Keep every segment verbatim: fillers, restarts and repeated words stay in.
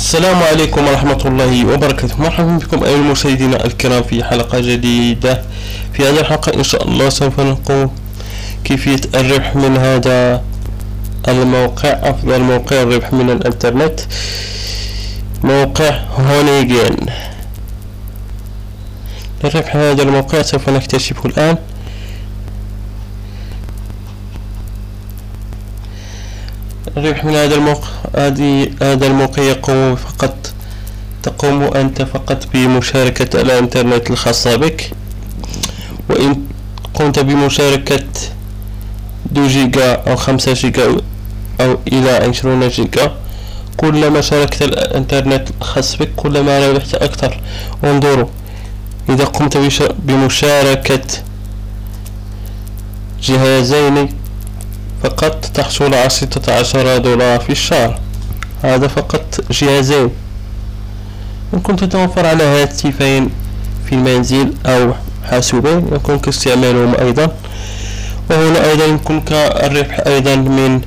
السلام عليكم ورحمة الله وبركاته. مرحبا بكم أيها المشاهدين الكرام في حلقة جديدة. في هذه الحلقة إن شاء الله سوف نقوم كيفية الربح من هذا الموقع، أفضل موقع الربح من الإنترنت، موقع هونيجين. للربح من هذا الموقع سوف نكتشفه الآن. الربح من هذا الموقع هذه هذا الموقع يقوم فقط تقوم أنت فقط بمشاركة الإنترنت الخاصة بك، وإن قمت بمشاركة دو جيجا أو خمسة جيجا أو إلى عشرون جيجا، كلما شاركت الإنترنت الخاص بك كلما ربحت أكثر. انظروا، إذا قمت بمشاركة جهازين فقط تحصل على ستة عشر دولار في الشهر. هذا فقط جهازين. إن كنت توفر على هاتفين في المنزل أو حاسوبين يمكنك استعمالهم أيضا. وهنا أيضا يمكنك الربح أيضا من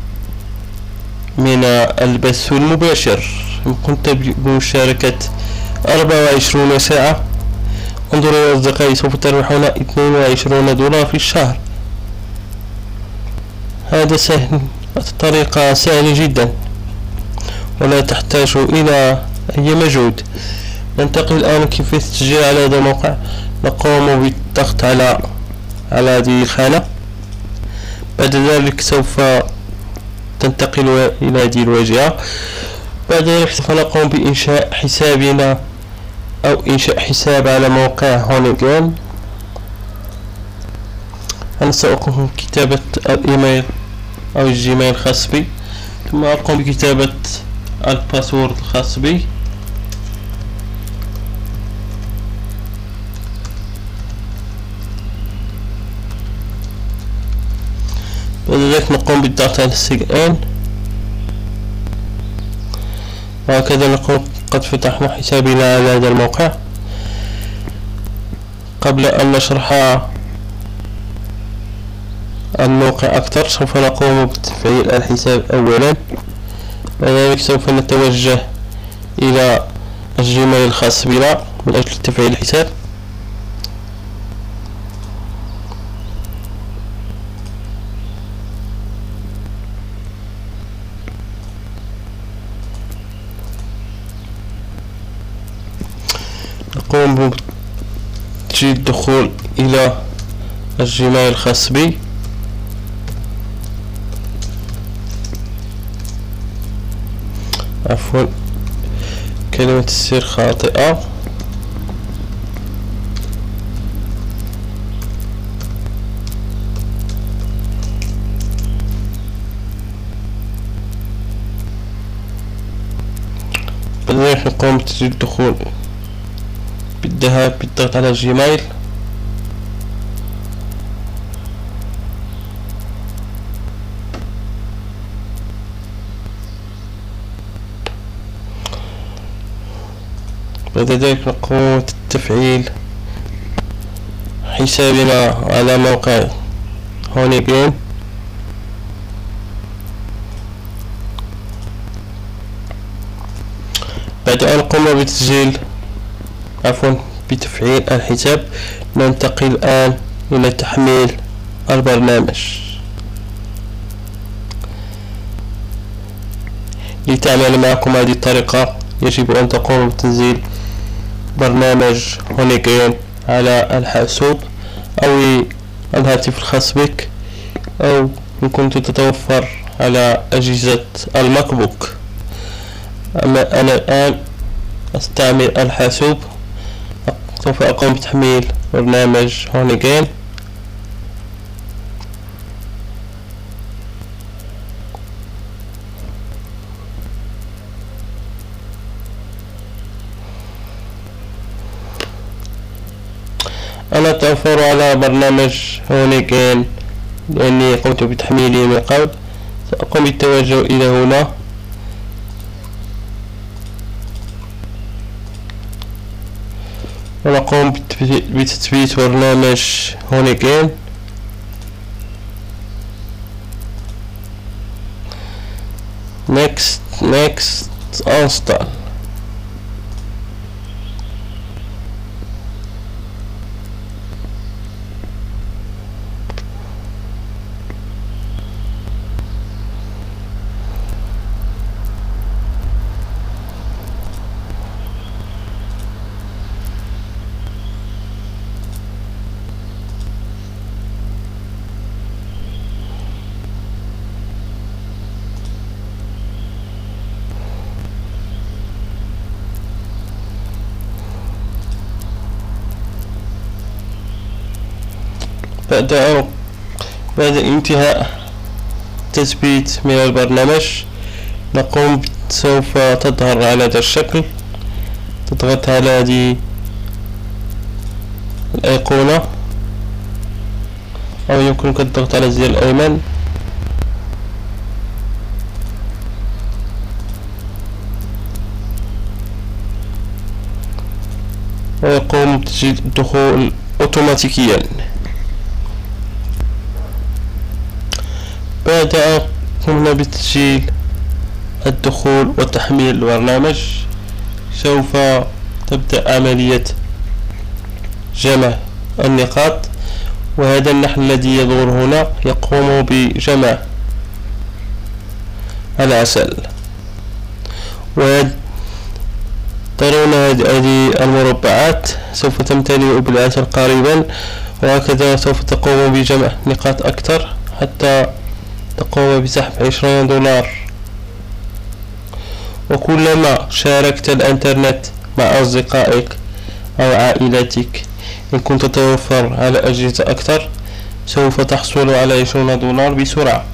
من البث المباشر. إن كنت بمشاركة أربعة وعشرين ساعة، انظروا يا أصدقائي، سوف تربحون اثنين وعشرين دولار في الشهر. هذا سهل، الطريقة سهلة جدا ولا تحتاج إلى أي مجهود. ننتقل الآن كيف التسجيل على هذا الموقع. نقوم بالضغط على على هذه الخانة. بعد ذلك سوف تنتقل إلى هذه الواجهة. بعد ذلك سوف نقوم بإنشاء حسابنا أو إنشاء حساب على موقع هونيجين. أنا سأقوم بكتابة الإيميل أو الجيميل الخاص بي، ثم أقوم بكتابة الباسورد الخاص بي. بعد ذلك نقوم بالضغط على السيج إن، وهكذا نقوم قد فتحنا حسابنا على هذا الموقع. قبل أن نشرح الموقع أكثر سوف نقوم بتفعيل الحساب أولا، وذلك سوف نتوجه إلى الجيميل الخاص بنا من أجل تفعيل الحساب. نقوم بتسجيل الدخول إلى الجيميل الخاص بي. عفوا، كلمة السر خاطئة. بعدين نقوم بتسجيل الدخول بالذهاب بالضغط على الجيميل. بعد ذلك نقوم بتفعيل حسابنا على موقع هونيجين. بعد أن قمنا بتسجيل عفوا بتفعيل الحساب، ننتقل الآن إلى تحميل البرنامج. لتعمل معكم هذه الطريقة يجب أن تقوم بتنزيل برنامج هونيجين على الحاسوب أو الهاتف الخاص بك، أو إن كنت تتوفر على أجهزة الماك بوك. أما أنا الآن أستعمل الحاسوب، سوف أقوم بتحميل برنامج هونيجين. أنا أتوفر على برنامج هونيجين لأني قمت بتحميله من قبل. سأقوم بالتوجه إلى هنا. ونقوم بتثبيت برنامج هونيجين. next next انستال. بعد بعد انتهاء تثبيت من البرنامج نقوم سوف تظهر على هذا الشكل. تضغط على هذه الأيقونة أو يمكنك الضغط على الزر الأيمن ويقوم تسجيل الدخول أوتوماتيكيا. بعد قمنا بتسجيل الدخول وتحميل البرنامج، سوف تبدأ عملية جمع النقاط، وهذا النحل الذي يدور هنا يقوم بجمع العسل. وترون هذه المربعات سوف تمتلئ بالعسل قريبا، وهكذا سوف تقوم بجمع نقاط أكثر حتى تقوم بسحب عشرين دولار. وكلما شاركت الانترنت مع أصدقائك أو عائلتك إن كنت تتوفر على أجهزة أكثر سوف تحصل على عشرين دولار بسرعة.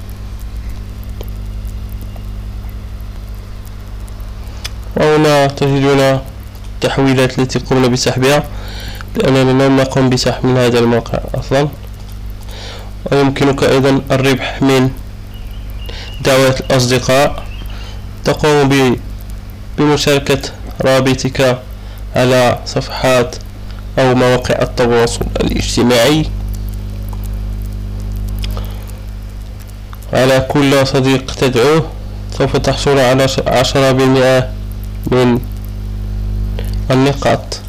وهنا تجدون التحويلات التي قمنا بسحبها، لأننا لم نقم بسحب من هذا الموقع أصلا. ويمكنك أيضا الربح من دعوة الأصدقاء، تقوم بمشاركة رابطك على صفحات أو مواقع التواصل الاجتماعي. على كل صديق تدعوه سوف تحصل على عشرة بالمئة من النقاط.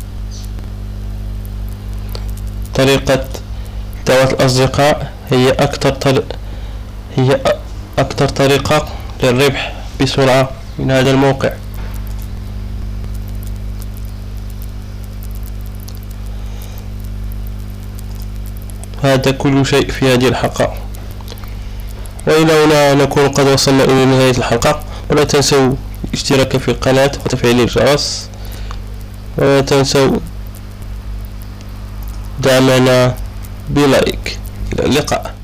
طريقة دعوة الأصدقاء هي أكثر طر... هي أكثر طريقة للربح بسرعة من هذا الموقع. هذا كل شيء في هذه الحلقة، وإلى هنا نكون قد وصلنا إلى نهاية الحلقة. ولا تنسوا الاشتراك في القناة وتفعيل الجرس، ولا تنسوا دعمنا بلايك. إلى اللقاء.